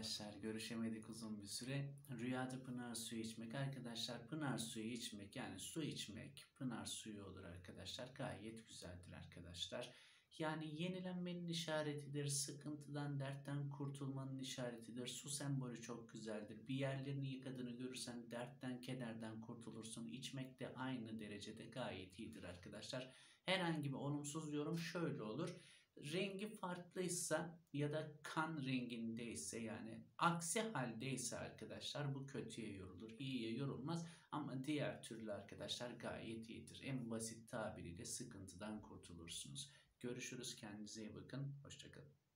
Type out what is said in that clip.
arkadaşlar. Görüşemedik uzun bir süre. Rüyada pınar suyu içmek. Arkadaşlar pınar suyu içmek yani su içmek pınar suyu olur arkadaşlar. Gayet güzeldir arkadaşlar. Yani yenilenmenin işaretidir. Sıkıntıdan, dertten kurtulmanın işaretidir. Su sembolü çok güzeldir. Bir yerlerini yıkadığını görürsen dertten, kederden kurtulursun. İçmek de aynı derecede gayet iyidir arkadaşlar. Herhangi bir olumsuz yorum şöyle olur. Rengi farklıysa ya da kan rengindeyse yani aksi haldeyse arkadaşlar bu kötüye yorulur, iyiye yorulmaz ama diğer türlü arkadaşlar gayet iyidir. En basit tabiriyle sıkıntıdan kurtulursunuz. Görüşürüz, kendinize iyi bakın, hoşça kalın.